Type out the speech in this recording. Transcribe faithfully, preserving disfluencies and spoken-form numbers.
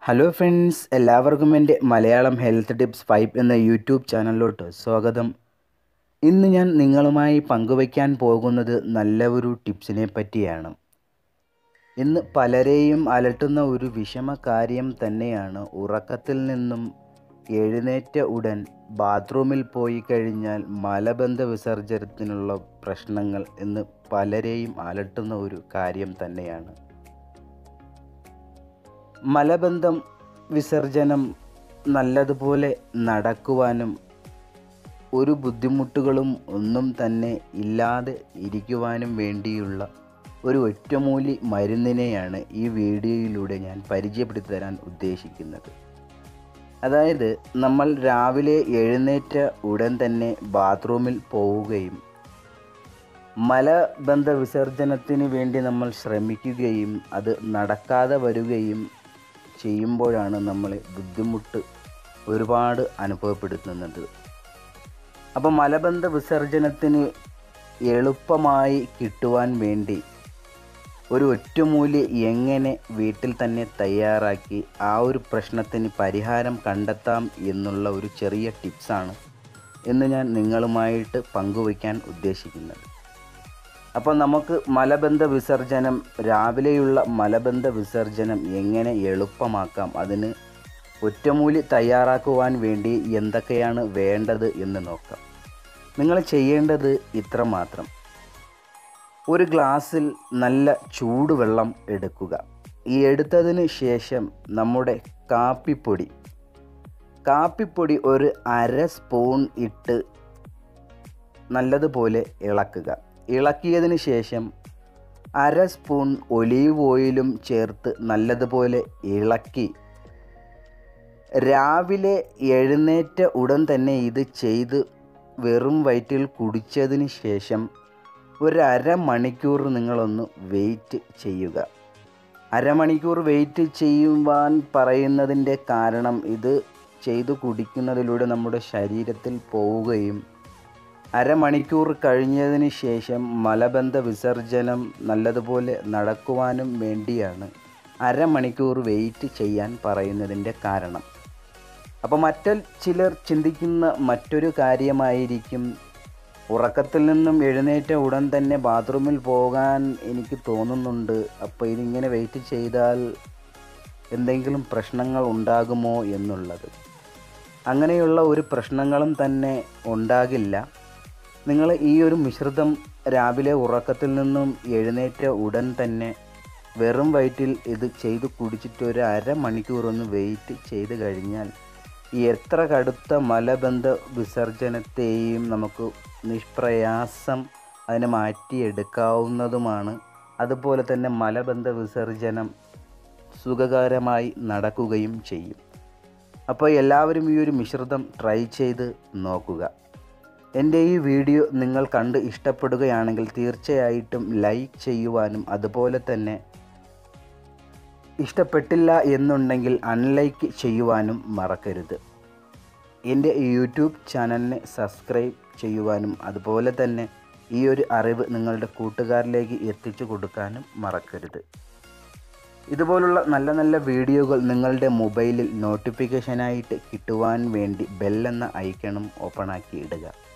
Hello friends, എല്ലാവർക്കും എൻ്റെ Malayalam health tips five എന്ന യൂട്യൂബ് ചാനലിലോട്ട് സ്വാഗതം. ഇന്ന് ഞാൻ നിങ്ങളുമായി പങ്കുവയ്ക്കാൻ പോകുന്നത് നല്ല ഒരു ടിപ്സിനെ പറ്റിയാണ്. ഇന്ന് പലരെയും അലട്ടുന്ന ഒരു വിഷമ കാര്യം തന്നെയാണ് ഉറക്കത്തിൽ നിന്നും എഴുന്നേറ്റ ഉടൻ ബാത്റൂമിൽ പോയി കഴിഞ്ഞാൽ മലബന്ധ വിസർജനത്തിനുള്ള പ്രശ്നങ്ങൾ ഇന്ന് പലരെയും അലട്ടുന്ന ഒരു കാര്യം തന്നെയാണ്. മലബന്ധം വിസർജനം നല്ലതുപോലെ നടക്കുവാനും ഒരു ബുദ്ധിമുട്ടുകളും ഒന്നും തന്നെ ഇല്ലാതെ ഇരിക്കുവാനും വേണ്ടിയുള്ള ഒരു ഒറ്റമൂലി മരുന്നിനെയാണ് ഈ വീഡിയോയിലൂടെ ഞാൻ പരിചയപ്പെടുത്തി തരാൻ ഉദ്ദേശിക്കുന്നത്. അതായത് നമ്മൾ രാവിലെ എഴുന്നേറ്റ ഉടൻ തന്നെ ബാത്റൂമിൽ പോവുകയും മലബന്ധ വിസർജനത്തിന് വേണ്ടി നമ്മൾ ശ്രമിക്കുകയും അത് നടക്കാതെ വരികയും ചെയ്യുമ്പോഴാണ് നമ്മൾ ബുദ്ധിമുട്ട് ഒരുപാട് അനുഭവപ്പെടുത്തുന്നത്. അപ്പോൾ മലബന്ധ വിസർജനത്തിന് എളുപ്പമായി കിട്ടുവാൻ വേണ്ടി ഒരു ഒറ്റമൂലി എങ്ങനെ വീട്ടിൽ തന്നെ തയ്യാറാക്കി ആ ഒരു പ്രശ്നത്തിന് പരിഹാരം കണ്ടെത്താം എന്നുള്ള ഒരു ചെറിയ ടിപ്സാണ് ഇന്ന് ഞാൻ നിങ്ങളുമായിട്ട് പങ്കുവയ്ക്കാൻ ഉദ്ദേശിക്കുന്നത്. അപ്പോൾ നമുക്ക് മലബന്ധ വിസർജനം രാവിലെയുള്ള മലബന്ധ വിസർജനം എങ്ങനെ എളുപ്പമാക്കാം, അതിന് ഒറ്റമൂലി തയ്യാറാക്കുവാൻ വേണ്ടി എന്തൊക്കെയാണ് വേണ്ടത് എന്ന് നോക്കാം. നിങ്ങൾ ചെയ്യേണ്ടത് ഇത്ര മാത്രം: ഒരു ഗ്ലാസ്സിൽ നല്ല ചൂടുവെള്ളം എടുക്കുക. ഈ എടുത്തതിന് ശേഷം നമ്മുടെ കാപ്പിപ്പൊടി കാപ്പിപ്പൊടി ഒരു അര സ്പൂൺ ഇട്ട് നല്ലതുപോലെ ഇളക്കുക. ഇളക്കിയതിന് ശേഷം അര സ്പൂൺ ഒലീവ് ഓയിലും ചേർത്ത് നല്ലതുപോലെ ഇളക്കി രാവിലെ എഴുന്നേറ്റ ഉടൻ തന്നെ ഇത് ചെയ്ത് വെറും വയറ്റിൽ കുടിച്ചതിന് ശേഷം ഒരു അരമണിക്കൂർ നിങ്ങളൊന്ന് വെയിറ്റ് ചെയ്യുക. അരമണിക്കൂർ വെയിറ്റ് ചെയ്യുവാൻ പറയുന്നതിൻ്റെ കാരണം ഇത് ചെയ്തു കുടിക്കുന്നതിലൂടെ നമ്മുടെ ശരീരത്തിൽ പോവുകയും അരമണിക്കൂർ കഴിഞ്ഞതിന് ശേഷം മലബന്ധ വിസർജനം നല്ലതുപോലെ നടക്കുവാനും വേണ്ടിയാണ് അരമണിക്കൂർ വെയിറ്റ് ചെയ്യാൻ പറയുന്നതിൻ്റെ കാരണം. അപ്പോൾ മറ്റു ചിലർ ചിന്തിക്കുന്ന മറ്റൊരു കാര്യമായിരിക്കും, ഉറക്കത്തിൽ നിന്നും എഴുന്നേറ്റ ഉടൻ തന്നെ ബാത്റൂമിൽ പോകാൻ എനിക്ക് തോന്നുന്നുണ്ട്, അപ്പോൾ ഇതിങ്ങനെ വെയിറ്റ് ചെയ്താൽ എന്തെങ്കിലും പ്രശ്നങ്ങൾ ഉണ്ടാകുമോ എന്നുള്ളത്. അങ്ങനെയുള്ള ഒരു പ്രശ്നങ്ങളും തന്നെ ഉണ്ടാകില്ല. നിങ്ങൾ ഈ ഒരു മിശ്രിതം രാവിലെ ഉറക്കത്തിൽ നിന്നും എഴുന്നേറ്റ ഉടൻ തന്നെ വെറും വയറ്റിൽ ഇത് ചെയ്ത് കുടിച്ചിട്ട് ഒരു അരമണിക്കൂർ ഒന്ന് വെയിറ്റ് ചെയ്ത് കഴിഞ്ഞാൽ എത്ര കടുത്ത മലബന്ധ വിസർജനത്തെയും നമുക്ക് നിഷ്പ്രയാസം അതിനെ മാറ്റിയെടുക്കാവുന്നതുമാണ്. അതുപോലെ തന്നെ മലബന്ധ വിസർജനം സുഖകരമായി നടക്കുകയും ചെയ്യും. അപ്പോൾ എല്ലാവരും ഈ ഒരു മിശ്രിതം ട്രൈ ചെയ്ത് നോക്കുക. എൻ്റെ ഈ വീഡിയോ നിങ്ങൾ കണ്ട് ഇഷ്ടപ്പെടുകയാണെങ്കിൽ തീർച്ചയായിട്ടും ലൈക്ക് ചെയ്യുവാനും അതുപോലെ തന്നെ ഇഷ്ടപ്പെട്ടില്ല എന്നുണ്ടെങ്കിൽ അൺലൈക്ക് ചെയ്യുവാനും മറക്കരുത്. എൻ്റെ യൂട്യൂബ് ചാനലിനെ സബ്സ്ക്രൈബ് ചെയ്യുവാനും അതുപോലെ തന്നെ ഈ ഒരു അറിവ് നിങ്ങളുടെ കൂട്ടുകാരിലേക്ക് എത്തിച്ചു കൊടുക്കാനും മറക്കരുത്. ഇതുപോലുള്ള നല്ല നല്ല വീഡിയോകൾ നിങ്ങളുടെ മൊബൈലിൽ നോട്ടിഫിക്കേഷനായിട്ട് കിട്ടുവാൻ വേണ്ടി ബെല്ലെന്ന ഐക്കണും ഓപ്പണാക്കി ഇടുക.